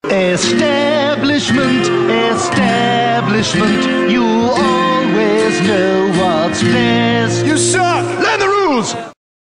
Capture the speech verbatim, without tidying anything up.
Establishment, establishment, you always know what's best. You suck!